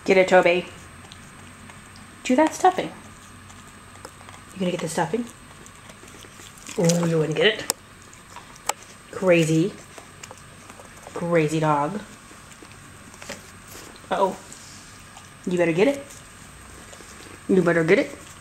Get it, Toby. Chew that stuffing. You gonna get the stuffing? Oh, you wouldn't get it? Crazy. Crazy dog. Uh-oh. You better get it. You better get it.